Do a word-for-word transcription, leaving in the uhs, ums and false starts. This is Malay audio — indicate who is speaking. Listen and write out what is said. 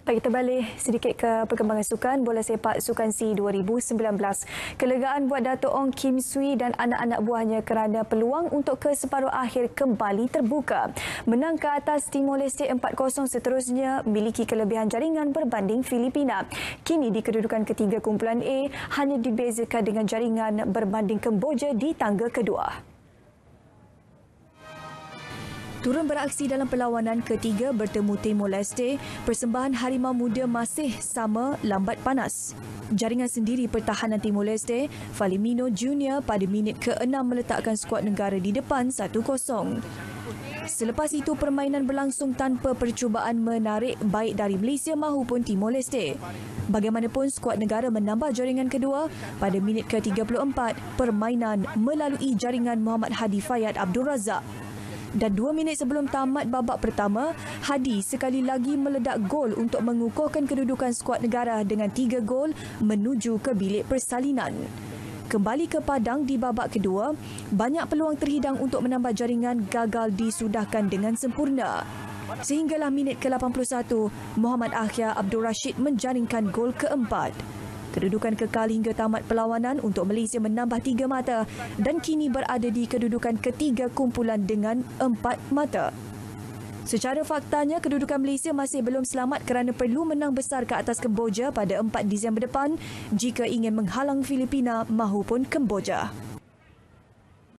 Speaker 1: Baik, kita balik sedikit ke perkembangan sukan bola sepak Sukan C dua ribu sembilan belas. Kelegaan buat Dato' Ong Kim Swee dan anak-anak buahnya kerana peluang untuk ke separuh akhir kembali terbuka. Menang ke atas Timor Leste empat kosong seterusnya memiliki kelebihan jaringan berbanding Filipina. Kini di kedudukan ketiga kumpulan A hanya dibezakan dengan jaringan berbanding Kemboja di tangga kedua. Turun beraksi dalam perlawanan ketiga bertemu Timor Leste, persembahan Harimau Muda masih sama lambat panas. Jaringan sendiri pertahanan Timor Leste, Falimino Junior pada minit ke enam meletakkan skuad negara di depan satu kosong. Selepas itu permainan berlangsung tanpa percubaan menarik baik dari Malaysia mahupun Timor Leste. Bagaimanapun skuad negara menambah jaringan kedua pada minit ke tiga puluh empat, permainan melalui jaringan Muhammad Hadi Fayad Abdul Razak. Dan dua minit sebelum tamat babak pertama, Hadi sekali lagi meledak gol untuk mengukuhkan kedudukan skuad negara dengan tiga gol menuju ke bilik persalinan. Kembali ke padang di babak kedua, banyak peluang terhidang untuk menambah jaringan gagal disudahkan dengan sempurna. Sehinggalah minit ke lapan puluh satu, Muhammad Akhya Abdul Rashid menjaringkan gol keempat. Kedudukan kekal hingga tamat perlawanan untuk Malaysia menambah tiga mata dan kini berada di kedudukan ketiga kumpulan dengan empat mata. Secara faktanya, kedudukan Malaysia masih belum selamat kerana perlu menang besar ke atas Kemboja pada empat Disember depan jika ingin menghalang Filipina mahupun Kemboja.